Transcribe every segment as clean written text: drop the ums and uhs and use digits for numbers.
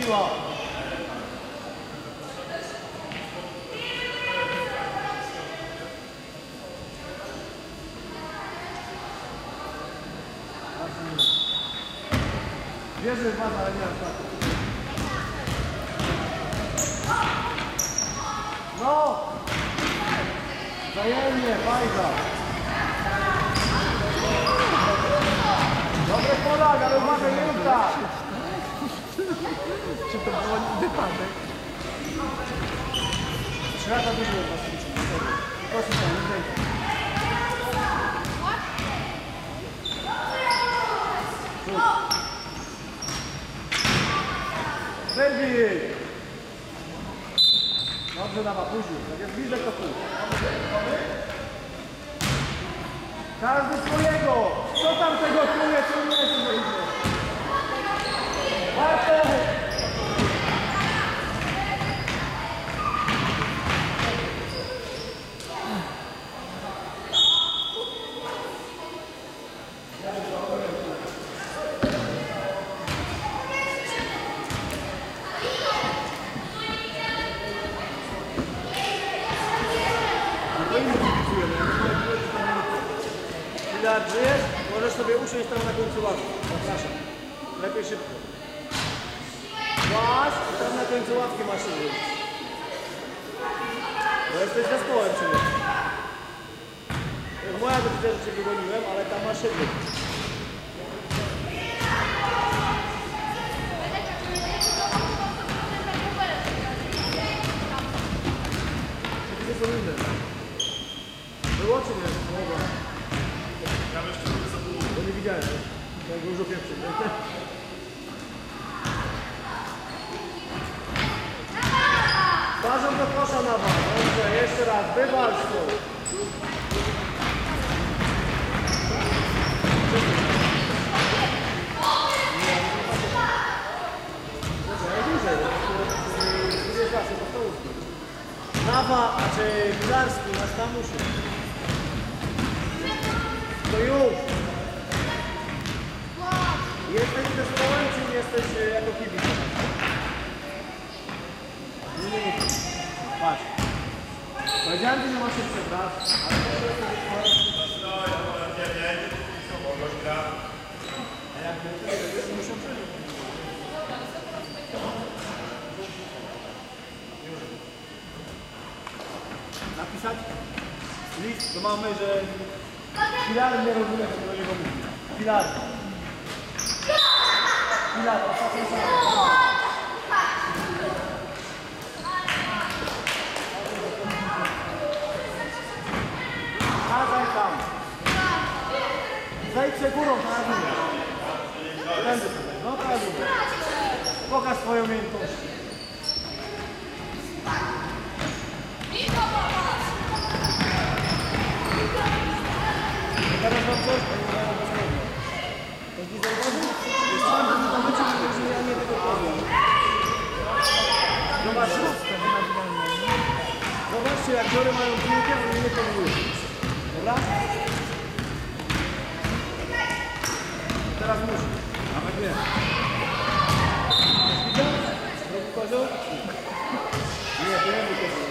wróciła. Wierzę w was, ale nie aż tak. No! Wzajemnie, fajna. Dobry Polak, ale uważaj, nie rób tak. Czy to było wypadek? 3 lata dużo od was liczy. Proszę tam, nie zejdzie. Wybij! Dobrze, dawa, później. Jak jest bliżej, to pójdź. Każdy swojego! Co tam tego czuje, co nie jest? Bartek! Filard, żyjesz? Możesz sobie usiąść tam na końcu ławki. Zapraszam. Lepiej szybko. Masz i tam na końcu ławki masz się wyjść. Bo jesteś zespołem czy nie? Moja decyzja, że cię wygoniłem, ale tam masz się wyjść. Gdzie są inne? Było czy nie? Mogła. Ja jeszcze nie zabuduję. Bo nie widziałem, jak dużo pieprzy. Twarzą do kosza na was. Dobrze, jeszcze raz. Wywalcz to. Nawa, a czy Pilarski, masz tam uszy. To już. Jesteś zespołem, czy jesteś jako kibic? Nie. Patrz. Powiedziałem ci, że masz się przebrać, ale to jest zespołem. A jak my, to muszą przeżyć. Napisać list do mamy, że Filar nie rozumie, co do niego mówi. Filar. Filar, ostatnia sala. Kazaj tam. Zejdź się górą, na górę. Tędy sobie, no na górę. Pokaż swoją umiejętność. Teraz mam coś, to nie mają bezpłodne. To nie zauważył? Jest pan, że tam wyciągnął, że ja nie tego powiem. Zobaczcie, jak Jory mają piłkę, oni nie powinni. Dobra? Teraz musi. Nawet nie. Widział? Zrobił kozioł? Nie, to nie był kozioł.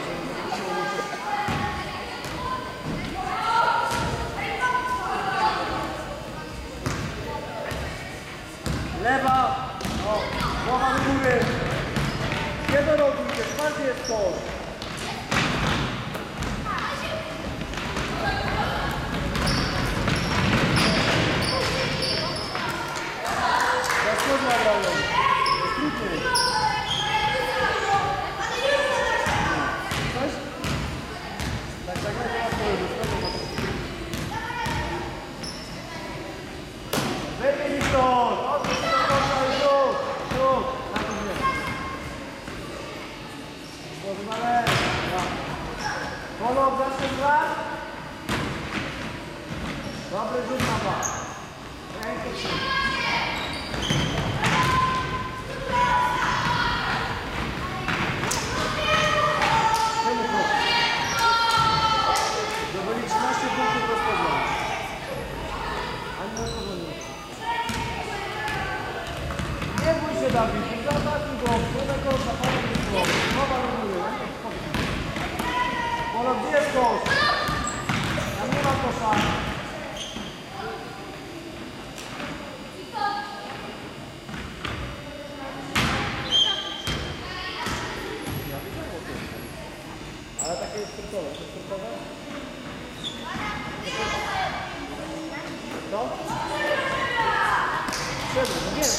Lewa! O, głowa do góry! Nie do nogi, twardy jest to! Za skórna grają. Jest trudniej. Coś? Tak, wyjmij stąd! Odwróć się do końca i rzut! Rzut! Na to nie. Może na lewo. Polok, zaczniesz grać? Dobry rzut na was. Rękę się. Czemu proszę? Zdobyli 13 punktów rozpoznania. Ani rozpoznania. Nie bój się, Dawid, za ostatni go. Co? Wszedł, no wiem.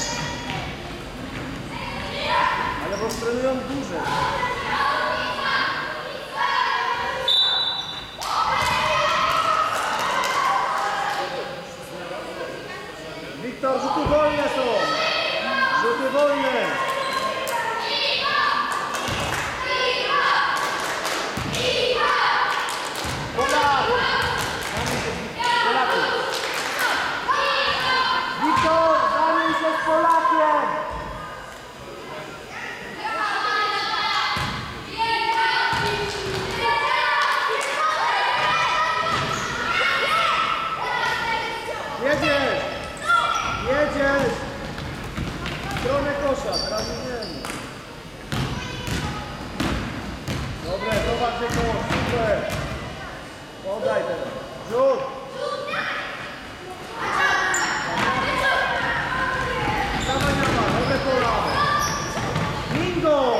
Ale bo trenują dłużej. Wiktor, rzuty wolne są! Rzuty wolne! Wiktor, zamień się z Polakiem! Jedziesz! Jedziesz! W stronę kosza, teraz nie wiem. Dobre, zobacz, że kosz, super! Podaj teraz, rzut! Dawaj, dawaj, nowe kolano! Bingo!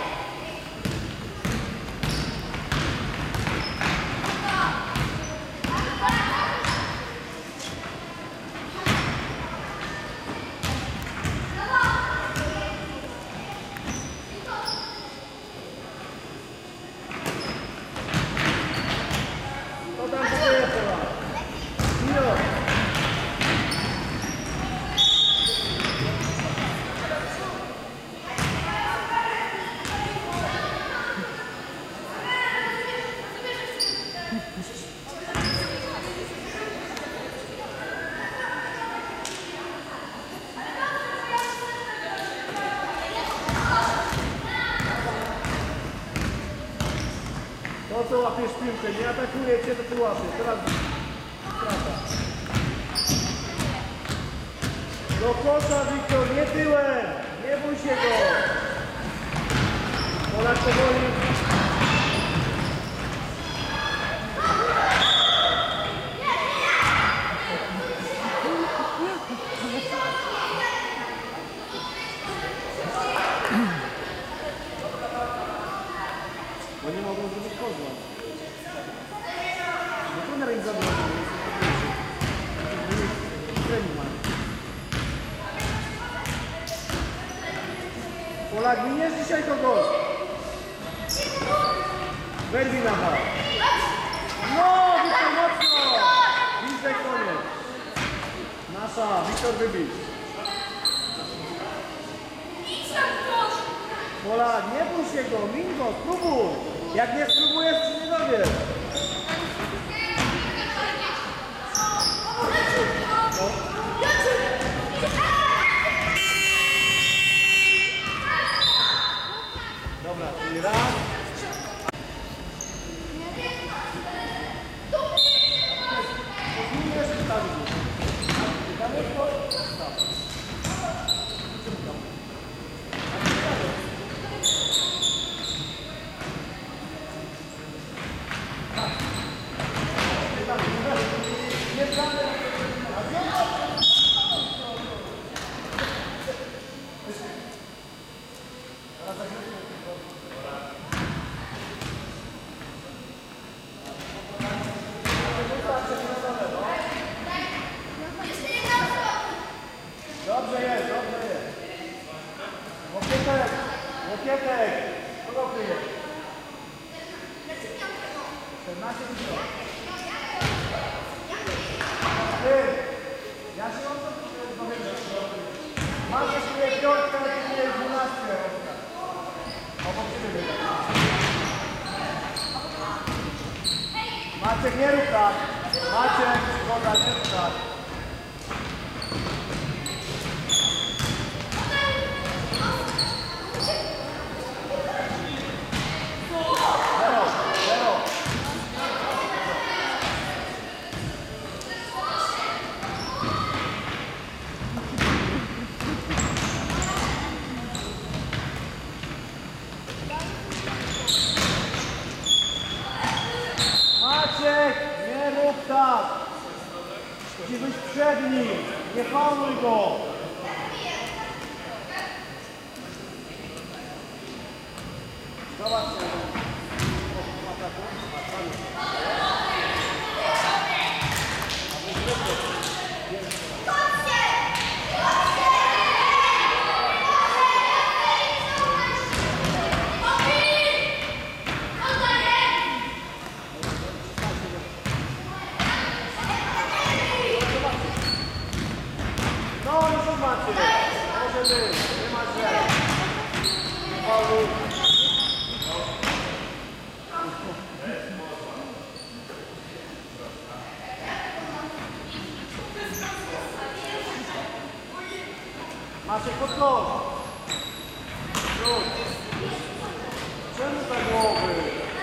To co łapiesz piłkę, nie atakuje cię, to ty łapiesz. Teraz strata. Do kosza, Wiktor, nie tyłem! Nie bój się go! Polak powoli. Bo nie mogą zrobić kozła. No to na im zabrać. Polak, winiesz dzisiaj kogoś. Wyrwij na hal. No, Wiktor mocno. Widzę koniec. Nasza, Wiktor wybij. Polak, nie bój się go, min go, spróbuj. Jak nie spróbujesz, to nie dowiesz. Dobra, czyli raz. Zmienisz i stawisz. Tam jest to. Dobrze jest, dobrze jest. Łokietek, łokietek. Kogo kryje? 14 minut. Ty, ja się mam to powiedzieć. Masz jeszcze piątkę, ale ty nie jest 12. Obok ciebie wyda. Maciek, nie rób tak. Maciek, szkoda, nie rób tak. Maciek, nie rób tak! Musi być przed nim, nie fauluj go! Zobaczcie. nie ma źle. Paulu. Macie pod kosz. Rzut. Czemu tak głowy?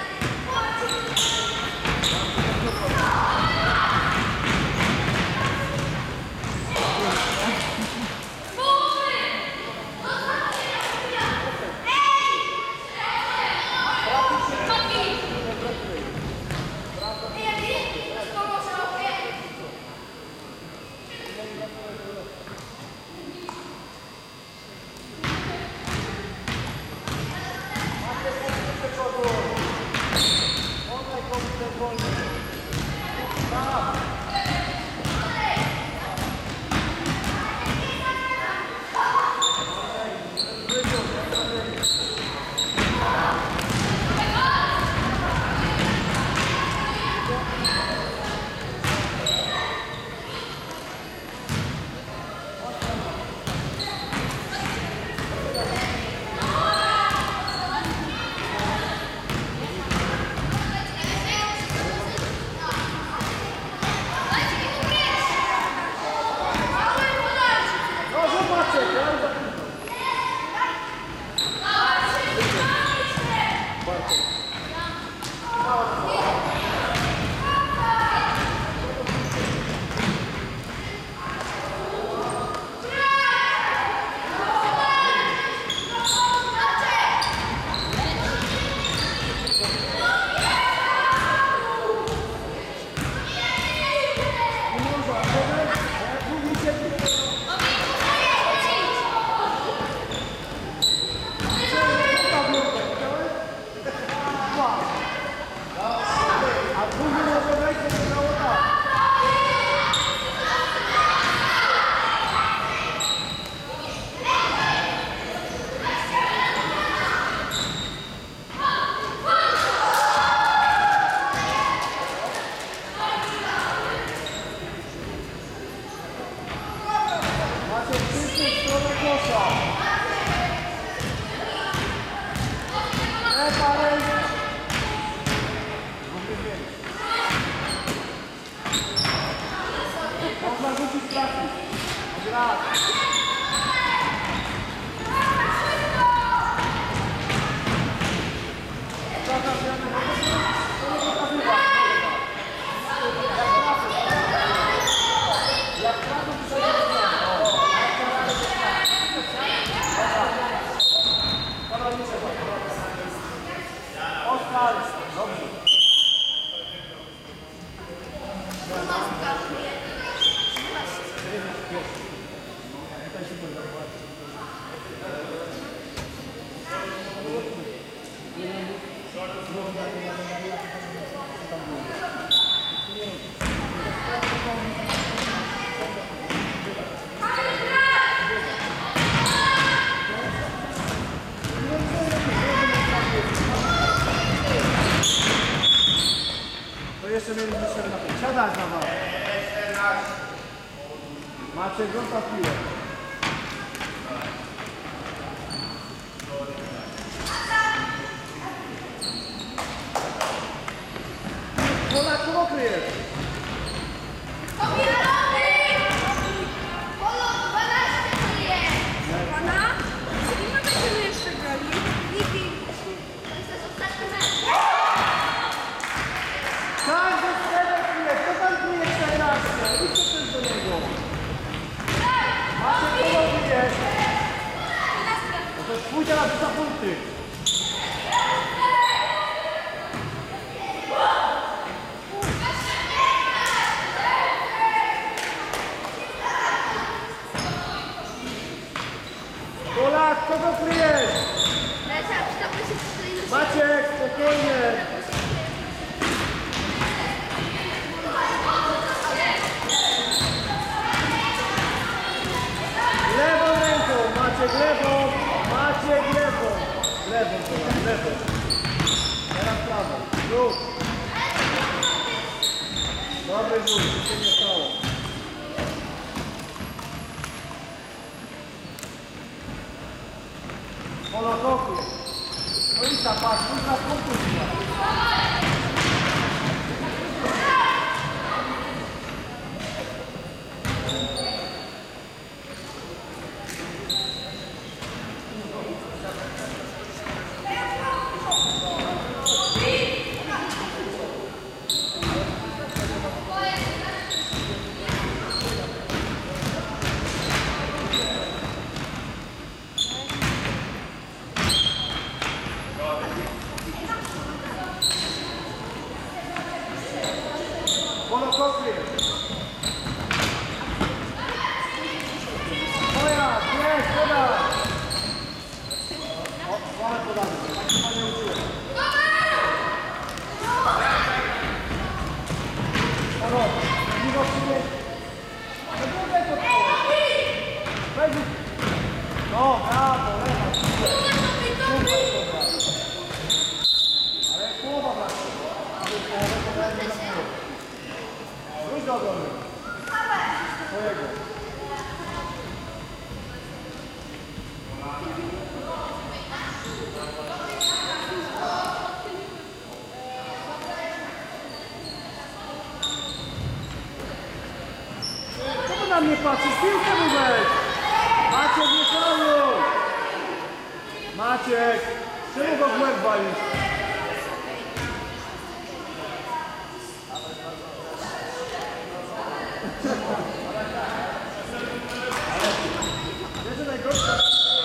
Można rzucić trafić. Raz. Oskar, dobrze. To jeszcze mieliśmy 4 na 5. Siadać na was. Macie grunta piłę. Polak, kogo kryjesz? Każdy strzelec kryje. Kto tam kryje 14? Idźcie też do niego. Macie kogo kryjesz? To jest pójdzie na 2 punkty. Polak, kogo kryjesz? Maciek, spokojnie. Lewą ręką, Maciek lewą, Maciek lewą. Lewą, Polak, lewą. Teraz prawą. Rzut. Dobry rzut, nic się nie stało. miejsca, patrz, ultra punktów. Polo kopie. Moja, jest, poda. O, mamy podane, tak się nie uczyłem. Polo, piwo przynieś. No tutaj to weź. No, brawo, lewa, super. Ale połowa brakuje. Ale połowę to będzie na połowę. Wróć do domu. Twojego. Co na mnie patrzysz? Piłkę mu weź! Maciek, nie szanuj! Maciek! Czemu go w łeb walisz? Wiesz, że najgorsze?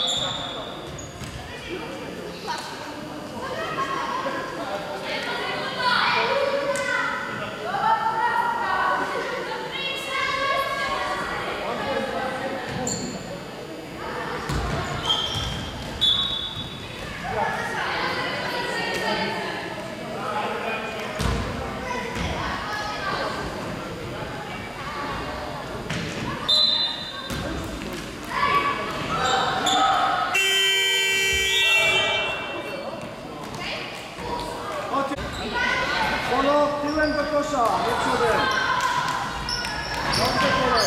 Polo, tyłem do kosza, nie przodem. Dobrze, Polo.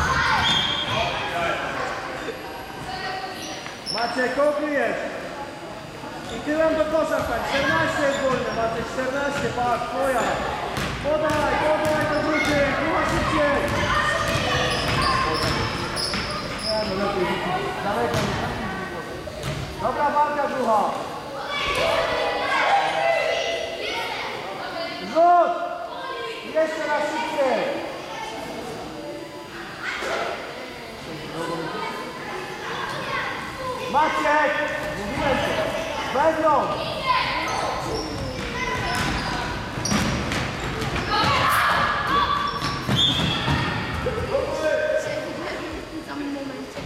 Maciek, kopijesz. I tyłem do kosza stań. 14 jest wolny, Maciek, 14, patrz, twoja. Podaj do drugiej, chyba szybciej. Nie, no lepiej, daleko, nie tak. Dobra walka, druha. Rzut! Jeszcze raz szybciej! Maciek! Mówiłem się! Wewnątrz! W samym momencie.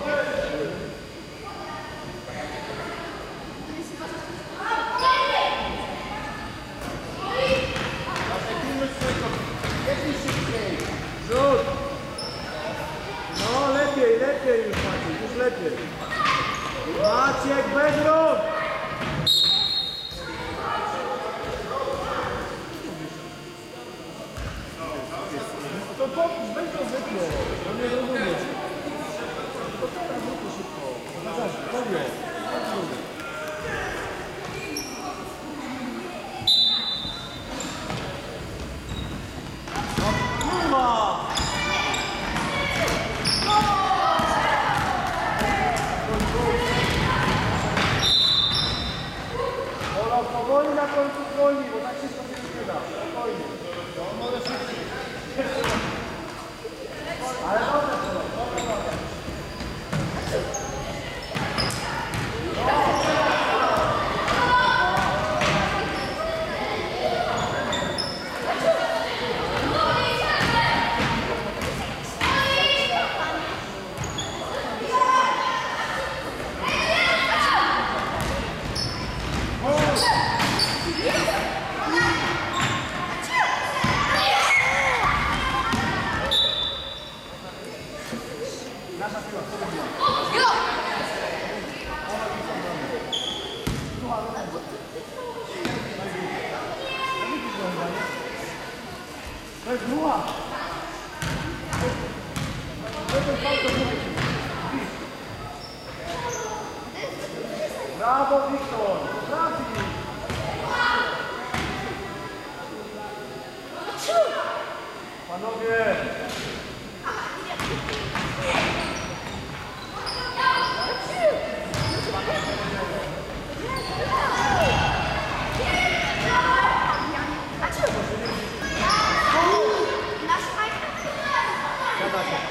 Jedźmy szybciej! Rzut! No lepiej już Maciek, już lepiej! Maciek, bez rąk! To pomóż, weź to wytnie, to nie rozumiesz. To teraz zróbmy szybko. Zaraz, powiem. Kurwa! Ola, powoli na końcu zwolni, bo tak się to nie da. Spokojnie. No, może szybciej. Ale dobrze, dobrze. To jest długa. Brawo, Wiktor! Trafi! da się.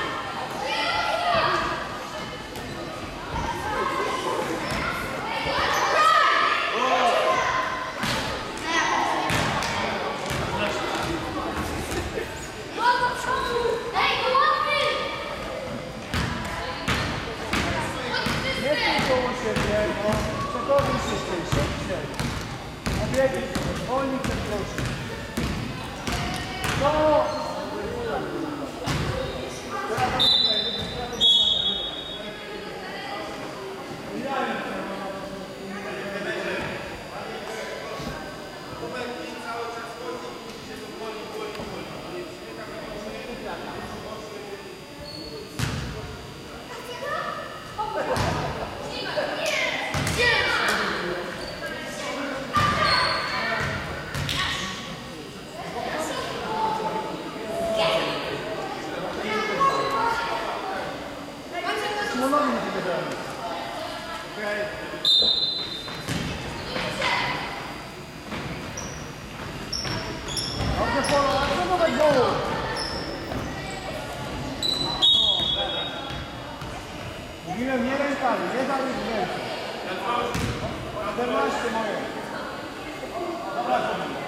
Nie tylko siebie, no przekonuj się z tej szybciej. A biegnie, wolniej ten proszę. No! Simonowi nie wygrałem. Okej. Dobrze, Polo, a co to tak było? Mówiłem nie rękami, nie dali w ręce. 14 moje. Dobra,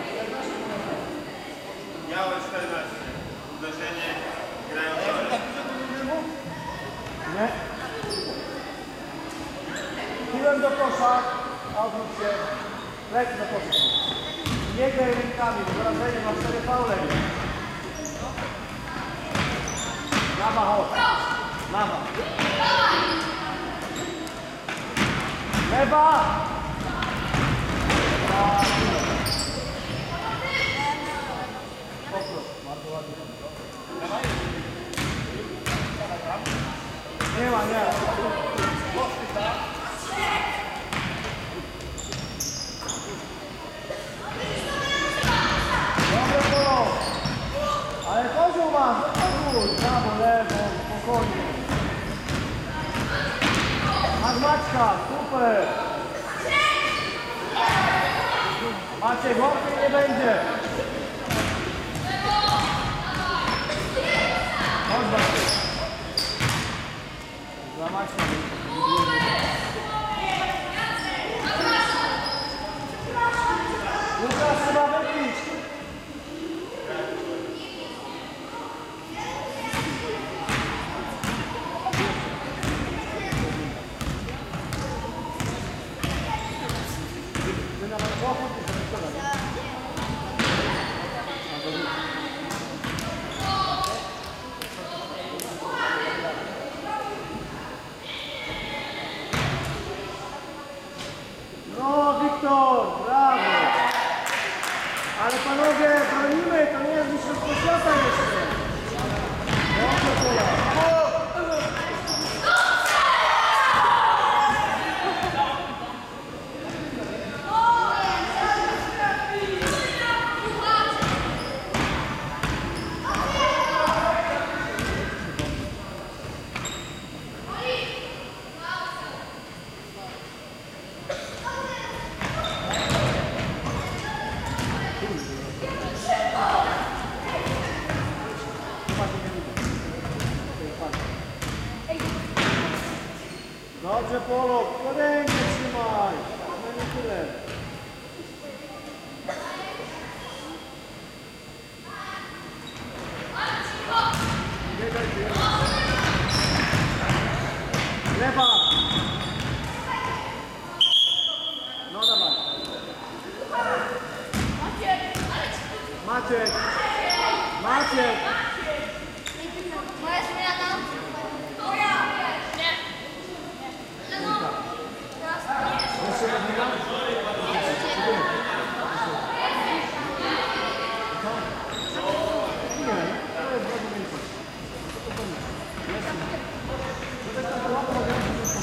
Miałem 14. Uderzenie, grają dalej. nie? Piłem do kosza, a odwróć się. Leć do kosza. Nie graj rękami, wrażenie ma 4 faule. Lawa, chodź. Lawa. Lewa! Poprost, bardzo ładnie. Nie ma, nie. Dobre polo. Ale kozioł masz, kozioł. Prawo, lewo, spokojnie. Maćka, super. Maciek, łatwiej nie będzie. Chodź, Maciek. Dla Maćka. Łukasz, trzeba wypić. Ty nawet pochód i sobie szkoda, nie? No, Wiktor, brawo! Ale panowie, bronimy, to nie jest mistrzostwo świata jeszcze. Dobrze, Pola. Dobrze, Polo, rękę trzymaj. No nie tyle. Biegaj, biegaj. Lewa. No dawaj. Maciek. Maciek. Moja zmiana. Nie. Jeszcze jedna? Nie, to jest bardzo więcej.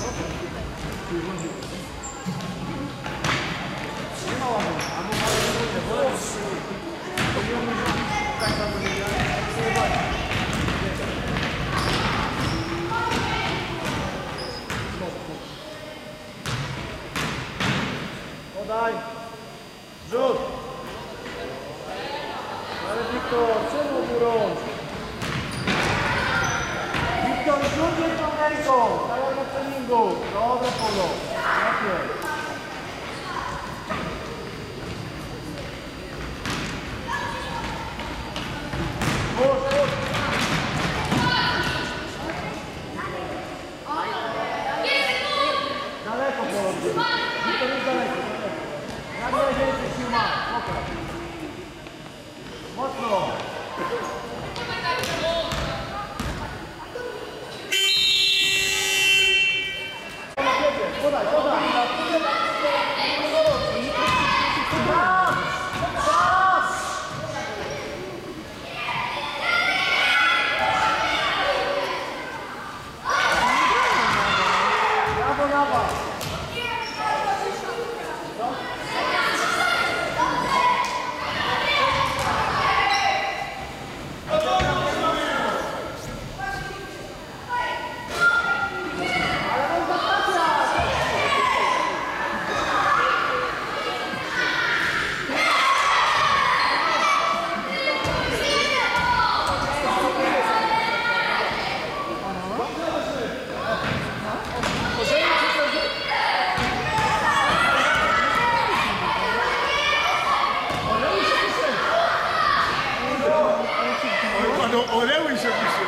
ręką, tak jak na treningu. Dobre polo. Lepiej. Daleko polo. To jest daleko. Jak najwięcej sił ma. Pokaż. Mocno. Podaj, podaj. Czas! Brawo, brawo. Oręły się pisze.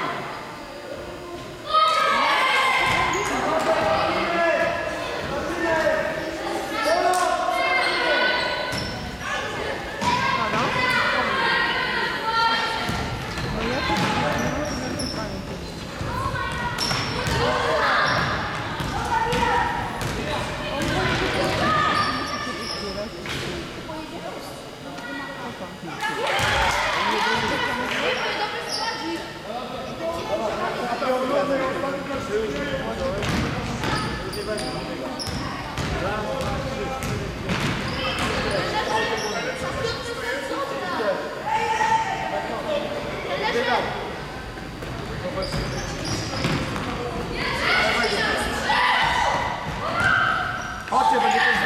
Chodźcie, będzie też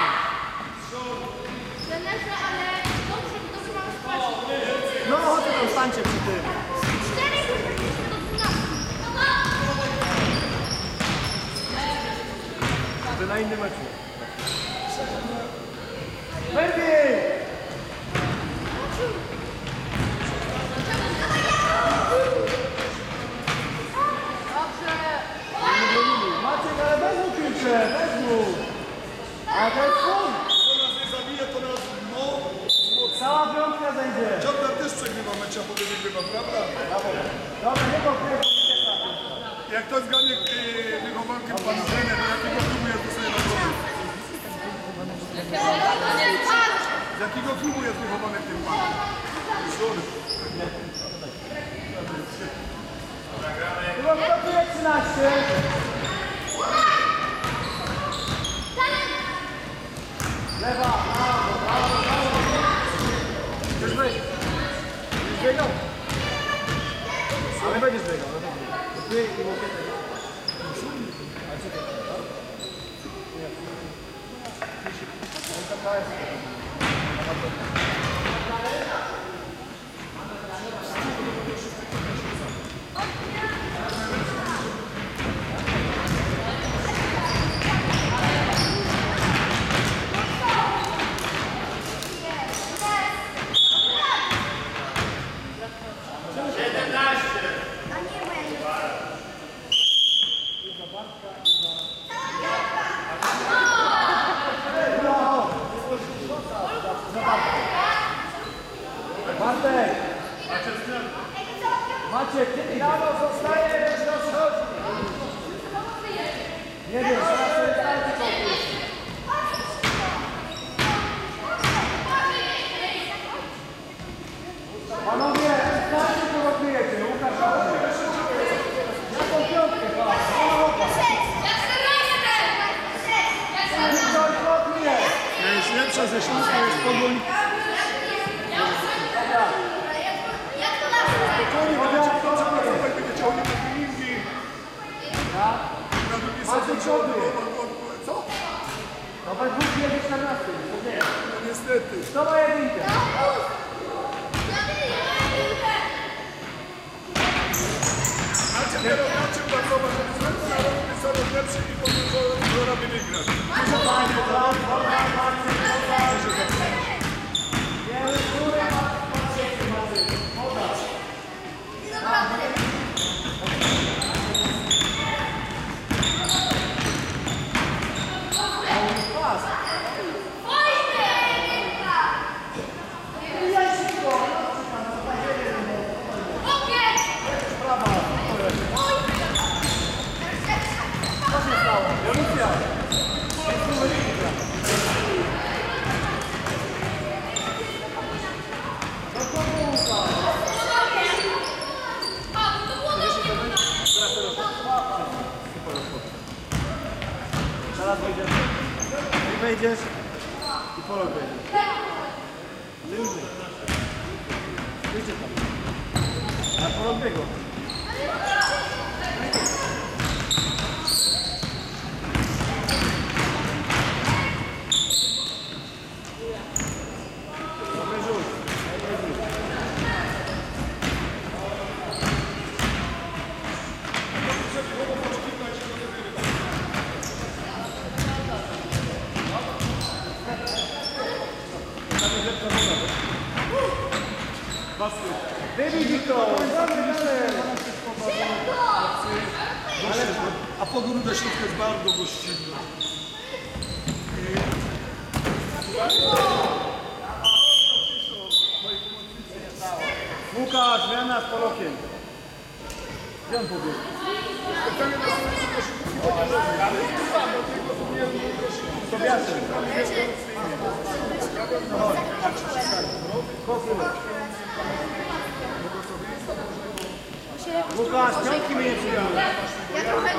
Trenerze, ale dobrze mam sprawdzić. No chodźcie tam, stańcie przy tym. 4 do 12. Wy na innym meczu. Berwin! Maciek, ale bez mu piłkę, bez mu. A to jest punkt. To nas nie zabije, to nas Cała piątka zejdzie. Ciągle też przegrywa mecz, a potem wygrywa, prawda? Dobra, nie go kręć. Jak ktoś zgadnie wychowankiem pan trener, to jakiego klubu jest sobie na drodze? Z jakiego klubu jest wychowany w tym panu? Było blokuje 13. Lewa, prawo, prawo, prawo. Chcesz wejść? Będziesz biegał? Ale będziesz biegał, no dobra. Ty i łokietę. Ale co ty? Nie. Taka jest. Bartek! Maciek, ty rano zostajesz, rozchodzi! Nie wiem, zaraz sobie starczy kogoś. Panowie, starczy kogo kryjecie, Łukasz Ładny. Jaką piątkę, patrz, Jest lepsza ze Śląska, jest Pogoń. Będzie chciał nie treningi. Na drugiej sezonie co? No we dwóch jedzie 14, to nie. No niestety. Kto ma jedynkę? A cię teraz na czym pracować? coraz lepszy i potem co robi wygrać. Teraz wejdziesz. I wejdziesz i polog wejdziesz. Wyjdzie. Wyjdzie tam. A polog biegł. Dobry rzut. Dobry rzut. Wybij Wiktor! A pogródę środka jest bardzo gościnna. Łukasz, zmiana z polokiem. Gdzie on pobiegł? Sobiaszem. Łukasz, piątki mnie nie przyjęły. Ja trochę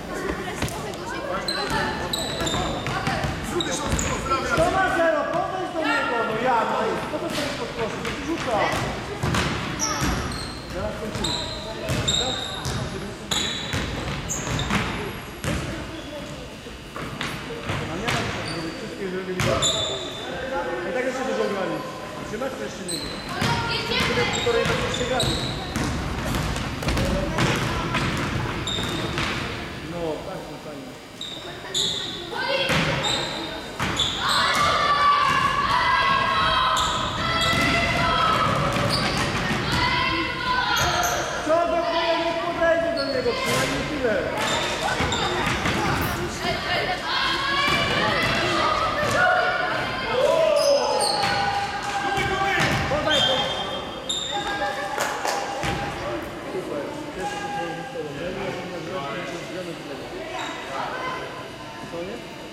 To ma 0, podejdź do niego, no ja, no i po to sobie podproszę, to rzuca. Teraz kończymy. No nie ma co zrobić, wszystkie żeby widać. I tak jeszcze dużo grali. Trzymać to jeszcze nie wie. Półtorej do jeszcze grali. No, tak, no fajnie. Co do kogo nie podejdzie do niego, przynajmniej tyle. Podaj to. Super. Co nie?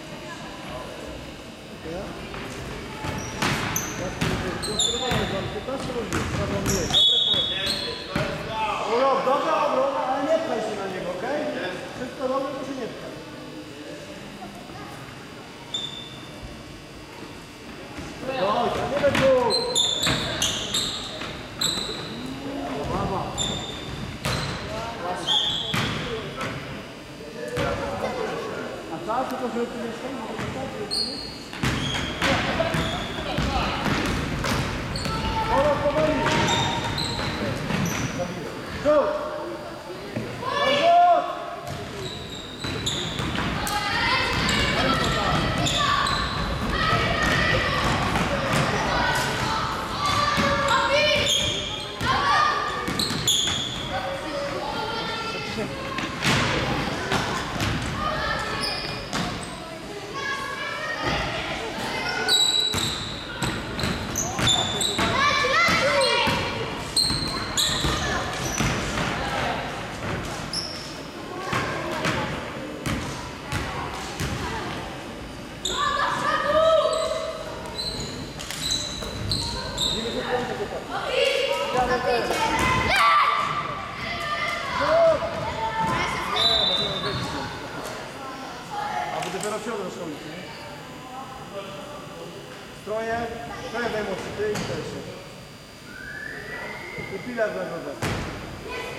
Ja? Rozprowadzamy wam 15 ludzi, trzeba mieć. Urok, dobra obrona, ale nie pchaj się na niego, okej? Wszystko dobre, to się nie pchaj. Chodź, a nie będę tu! Mama. A czas tylko, żeby tu nie stoi? Urok, powoli! Rzut! Rzut! Dopiero w środę szkolić, nie? Stroje daj mocy, ty i też. I pilar na wodę.